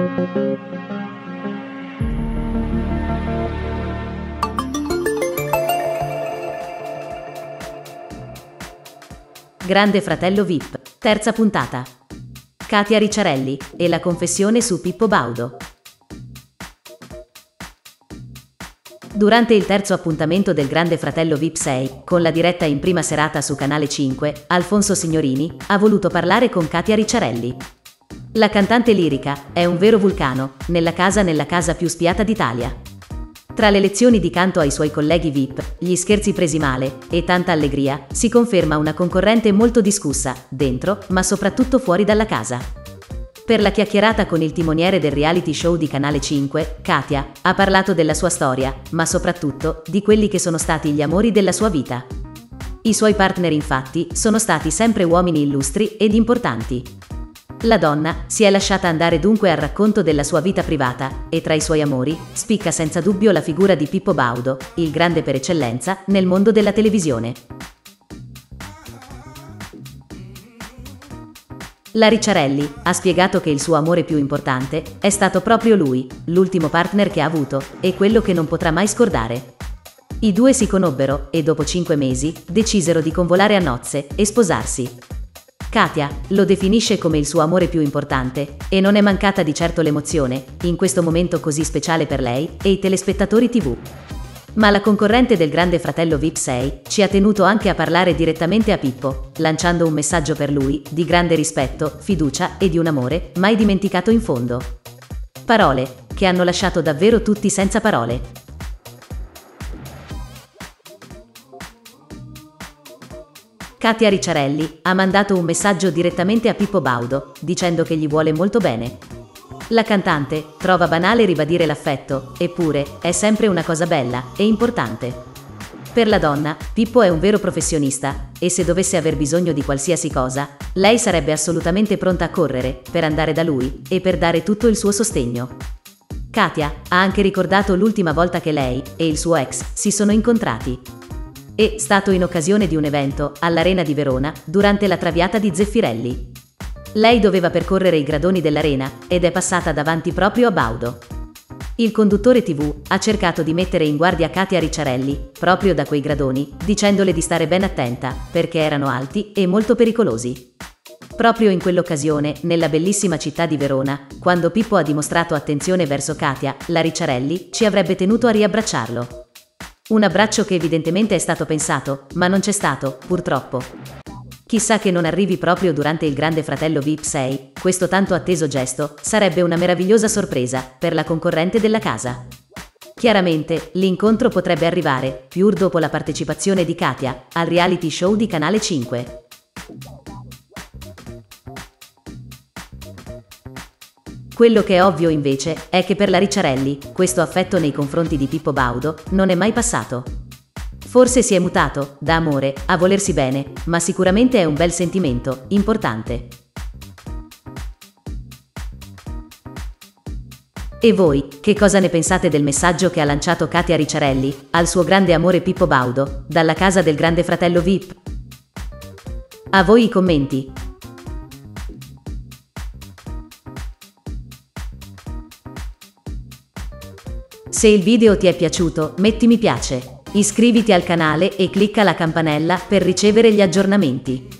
Grande Fratello VIP, terza puntata. Katia Ricciarelli e la confessione su Pippo Baudo. Durante il terzo appuntamento del Grande Fratello VIP 6, con la diretta in prima serata su Canale 5, Alfonso Signorini ha voluto parlare con Katia Ricciarelli. La cantante lirica è un vero vulcano, nella casa più spiata d'Italia. Tra le lezioni di canto ai suoi colleghi VIP, gli scherzi presi male e tanta allegria, si conferma una concorrente molto discussa, dentro, ma soprattutto fuori dalla casa. Per la chiacchierata con il timoniere del reality show di Canale 5, Katia ha parlato della sua storia, ma soprattutto di quelli che sono stati gli amori della sua vita. I suoi partner infatti sono stati sempre uomini illustri ed importanti. La donna si è lasciata andare dunque al racconto della sua vita privata e tra i suoi amori spicca senza dubbio la figura di Pippo Baudo, il grande per eccellenza nel mondo della televisione. La Ricciarelli ha spiegato che il suo amore più importante è stato proprio lui, l'ultimo partner che ha avuto e quello che non potrà mai scordare. I due si conobbero e dopo 5 mesi decisero di convolare a nozze e sposarsi. Katia lo definisce come il suo amore più importante e non è mancata di certo l'emozione in questo momento così speciale per lei e i telespettatori TV. Ma la concorrente del Grande Fratello VIP 6 ci ha tenuto anche a parlare direttamente a Pippo, lanciando un messaggio per lui di grande rispetto, fiducia e di un amore mai dimenticato in fondo. Parole che hanno lasciato davvero tutti senza parole. Katia Ricciarelli ha mandato un messaggio direttamente a Pippo Baudo, dicendo che gli vuole molto bene. La cantante trova banale ribadire l'affetto, eppure è sempre una cosa bella e importante. Per la donna, Pippo è un vero professionista e se dovesse aver bisogno di qualsiasi cosa, lei sarebbe assolutamente pronta a correre per andare da lui e per dare tutto il suo sostegno. Katia ha anche ricordato l'ultima volta che lei e il suo ex si sono incontrati. È stato in occasione di un evento all'Arena di Verona durante la Traviata di Zeffirelli. Lei doveva percorrere i gradoni dell'arena ed è passata davanti proprio a Baudo. Il conduttore TV ha cercato di mettere in guardia Katia Ricciarelli proprio da quei gradoni, dicendole di stare ben attenta perché erano alti e molto pericolosi. Proprio in quell'occasione, nella bellissima città di Verona, quando Pippo ha dimostrato attenzione verso Katia, la Ricciarelli ci avrebbe tenuto a riabbracciarlo. Un abbraccio che evidentemente è stato pensato, ma non c'è stato, purtroppo. Chissà che non arrivi proprio durante il Grande Fratello VIP 6, questo tanto atteso gesto sarebbe una meravigliosa sorpresa per la concorrente della casa. Chiaramente, l'incontro potrebbe arrivare più dopo la partecipazione di Katia al reality show di Canale 5. Quello che è ovvio invece è che per la Ricciarelli questo affetto nei confronti di Pippo Baudo non è mai passato. Forse si è mutato da amore a volersi bene, ma sicuramente è un bel sentimento, importante. E voi, che cosa ne pensate del messaggio che ha lanciato Katia Ricciarelli al suo grande amore Pippo Baudo dalla casa del Grande Fratello VIP? A voi i commenti. Se il video ti è piaciuto, metti mi piace, iscriviti al canale e clicca la campanella per ricevere gli aggiornamenti.